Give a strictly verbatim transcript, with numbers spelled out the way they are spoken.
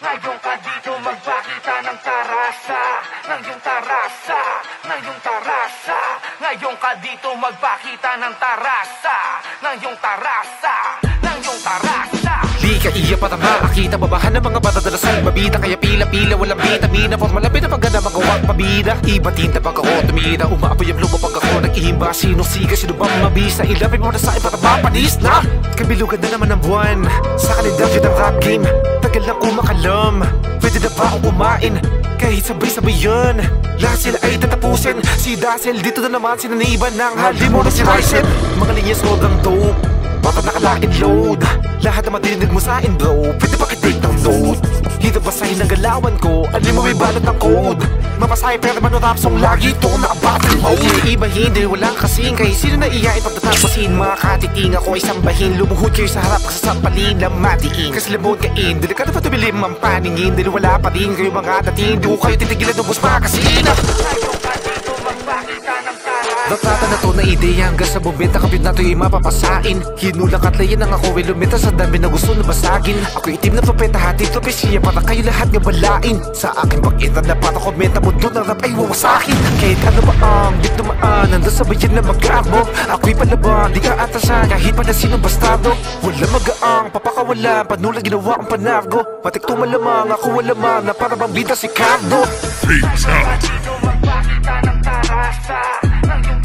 Ngayon ka dito magpakita ng tarasa, ng iyong tarasa, ng iyong tarasa. Ngayon ka dito magpakita ng tarasa, ng iyong tarasa, ng iyong tarasa. Di ka iya patama, akita babahan ng mga bata dalasal mabida. Kaya pila-pila, walang vitamina, for malapit na pagana magawang pabida. Iba tinta pag ako tumira, umaapoy ang lupa pag ako nag-ihimba. Sino siga, sino bang mabisa, ilapin mo na sa akin patama, panis na. Kabilugan na naman ang buwan, sa kalendaryo ng rap game. Tagal lang kumakalam, pwede na ba akong kumain? Kahit sabay-sabay yun, lahat sila ay tatapusin. Si Dazzle dito na naman, sinaniban ng hali mo na si Ryzen. Mga linya sobrang dope, baka nakalain load. Lahat na matinig mo sa akin bro, pwede ba kitake ng note? Hito basahin ng galawan ko, alim mo may balot ng code. Mapasahe pero man rap song lagi ito naka-battle mode. Okay, iba hindi, walang kasing kahit sino na iyain pagtatapusin. Mga katiting ako ay sambahin, lumuhod kayo sa harap kasasampalin na matiin. Kasi lamod kain, delikado pa tumilim ang paningin. Dili wala pa rin kayo mga dating, di ko kayo titigilan ng bus makasin. Ngayon ka dito magpakita ng tarasa. Retrata na to na ideya hanggang sa bumenta kapit na to yung mapapasain. Hinulang at layan ang ako ilumita sa dami na gusto na basagin. Ako itim na propeta hati tropesya para kayo lahat nga balain. Sa aking pag-intan na para komenta mundo na rap ay wawasakin. Kahit ano ba ang bit tumaan, nandun sa bayan na mag-amo. Ako'y palaban, di ka atasan kahit pa na sinong bastardo. Wala magaang, papakawalan, panulang ginawa ang panargo. Matik tumalamang, ako walamang na para bang bida si Cardo. Ngayon ka dito magpakita ng tarasa, ng iyong